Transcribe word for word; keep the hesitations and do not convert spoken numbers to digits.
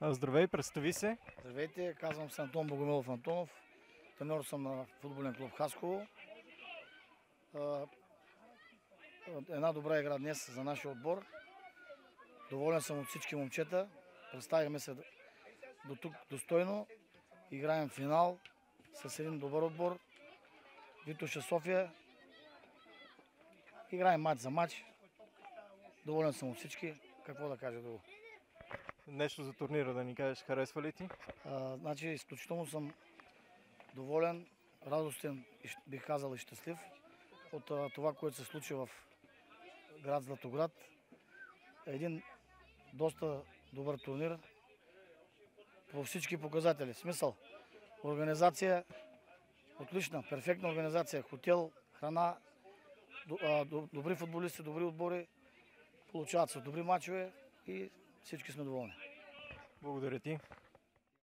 Здравей, представи се. Здравейте, казвам се Антон Богомилов Антонов. Треньор съм на футболен клуб Хасково. Една добра игра днес за нашия отбор. Доволен съм от всички момчета. Представихме се до тук достойно. Играем финал с един добър отбор. Витоша София. Играем матч за матч. Доволен съм от всички. Какво да кажа друго? Нещо за турнира да ни кажеш, харесва ли ти? А, значи, изключително съм доволен, радостен, бих казал и щастлив от а, това, което се случи в град Златоград. Един доста добър турнир по всички показатели. Смисъл, организация отлична, перфектна организация, хотел, храна, добри футболисти, добри отбори, получават се добри мачове и всички сме доволни. Благодаря ти.